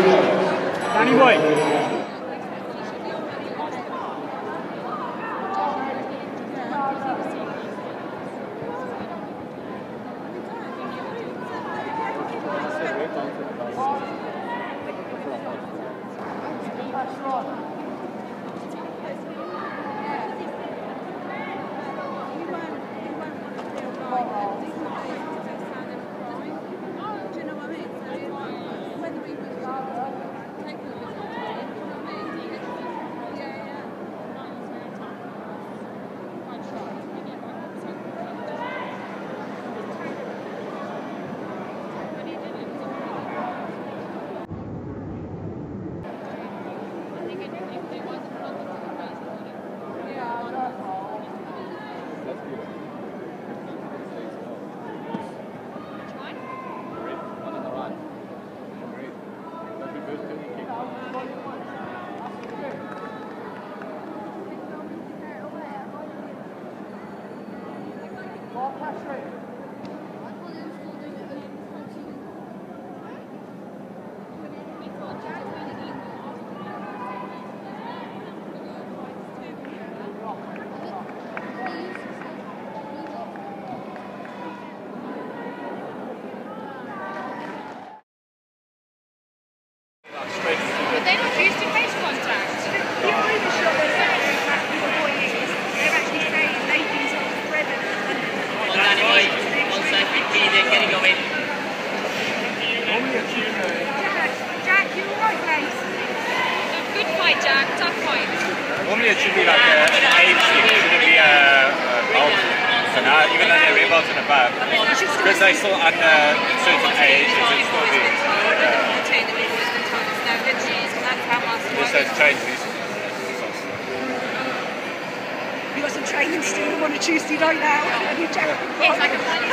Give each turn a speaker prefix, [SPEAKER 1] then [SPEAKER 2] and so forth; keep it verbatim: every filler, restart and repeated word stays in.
[SPEAKER 1] Danny White.
[SPEAKER 2] They're not used to face contact. You're really sure they're saying that the boy is. They're actually saying they've been sort of spread and...
[SPEAKER 3] Well, Danny White, one second, Keith, can you go in?
[SPEAKER 2] Jack, Jack, you alright, mate?
[SPEAKER 4] Good fight, Jack. Tough fight.
[SPEAKER 1] Normally it should be like a, an age thing. It shouldn't be a, a bolt. So now, even though they're rebolts in the back, because they're still under a certain age, it should still be. Uh, Just those trained recently.
[SPEAKER 2] You got some training still on a Tuesday night now, have you, Jack?
[SPEAKER 4] Yes, I can find it.